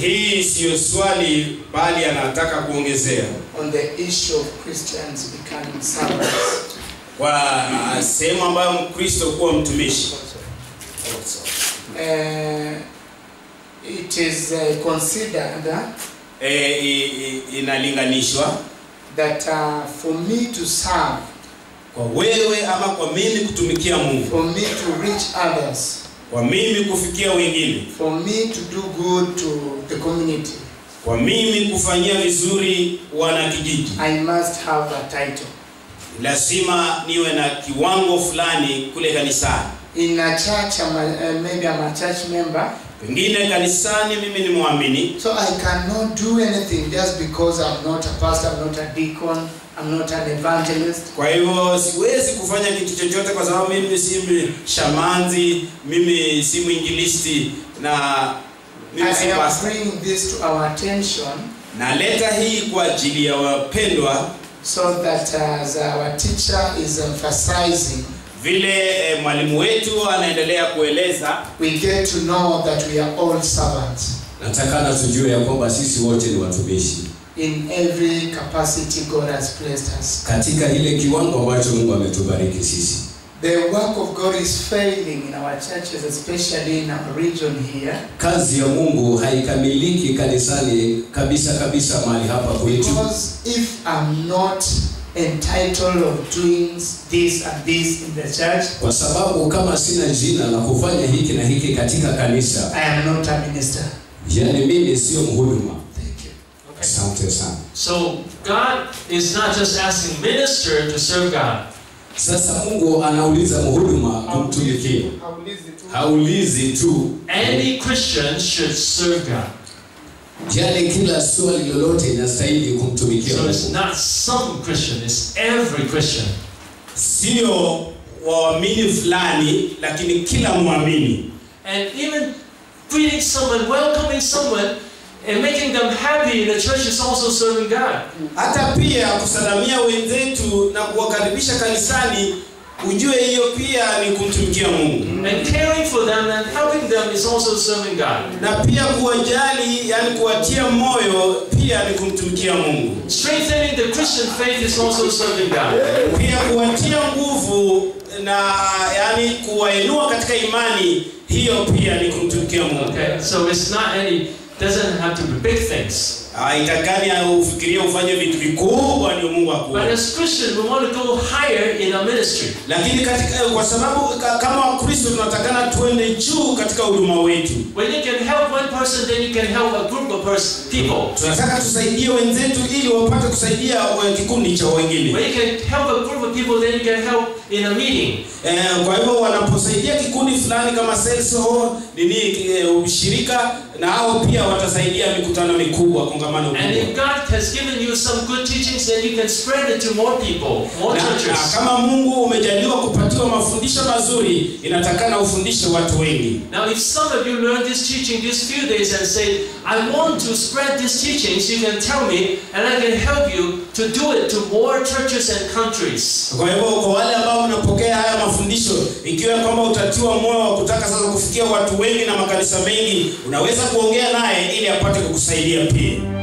Hii sio swali bali anataka kuongezea on the issue of Christians becoming servants. Kwa sehemu ambayo Mkristo kuwa mtumishi. It is considered inalinganishwa that for me to serve, kwa wewe ama kwa mimi kutumikia Mungu, for me to reach others, kwa mimi kufikia wengine, for me to do good to the community, kwa mimi kufanyia vizuri wana kijiji, I must have a title. Lazima niwe na kiwango fulani kule kanisani. In a church, maybe I'm a church member. Pengine kanisani mimi ni muamini. So I cannot do anything just because I'm not a pastor, I'm not a deacon, I'm not an evangelist. Kwa hivyo siwezi kufanya kitu chochote kwa sababu mimi si shamanzi, mimi si mwinjilisti na mimi si pastor. I am bringing this to our attention. Na leta hii kwa ajili ya wapendwa, so that as our teacher is emphasizing, vile mwalimu wetu anaendelea kueleza, we get to know that we are all servants. Nataka tujue ya kwamba sisi wote ni watumishi. In every capacity God has placed us. Katika ile kiwango ambacho Mungu ametubariki sisi. The work of God is failing in our churches, especially in our region here. Kazi ya Mungu haikamiliki kanisani kabisa mahali hapa kwetu. Because if I'm not entitled of doing this and this in the church, kwa sababu kama sina jina la kufanya hiki na hiki katika kanisa, I am not a minister. Yani mimi sio mhuduma. Thank you. Okay. Asante sana. So God is not just asking minister to serve God. Sasa Mungu anauliza mhuduma kumtumikia. Haulizi tu. Any Christian should serve God. Yani kila swali lolote inastahili kumtumikia. So it's not some Christian, it's every Christian. Sio waamini fulani lakini kila muamini. And even greeting someone, welcoming someone and making them happy in the church is also serving God. Hata pia kusalamia wenzetu na kuwakaribisha kanisani, ujue hiyo pia ni kumtumikia Mungu. And caring for them and helping them is also serving God. Na pia kuwajali, yani kuwatia moyo, pia ni kumtumikia Mungu. Strengthening the Christian faith is also serving God. Pia kuwatia nguvu na yani kuwainua katika imani, hiyo pia ni kumtumikia Mungu. Okay, so it's not any, doesn't have to be big things. Haitakani ufikirie ufanye vitu vikubwa ndio Mungu akuone. But as Christians we want to go higher in our ministry. Lakini katika kwa sababu kama Wakristo tunatakana tuende juu katika huduma wetu. When you can help one person, then you can help a group of people. Tunataka tusaidie wenzetu ili wapate kusaidia kikundi cha wengine. When you can help a group of people, then you can help in a meeting. Kwa hivyo wanaposaidia kikundi fulani kama sales hall, ushirika, na hao pia watasaidia mikutano mikubwa, kongamano kubwa. And if God has given you some good teachings, then you can spread it to more people, more churches. Kama Mungu umejaliwa kupatiwa mafundisho mazuri, inatakana ufundishe watu wengi. Now if some of you learn this teaching these few days and say, I want to spread these teachings, you can tell me and I can help you to do it to more churches and countries. Kwa hivyo kwa wale ambao mnapokea haya mafundisho, ikiwa kwamba utatiwa moyo wa kutaka sasa kufikia watu wengi na makanisa mengi, unaweza kuongea naye ili apate kukusaidia pia.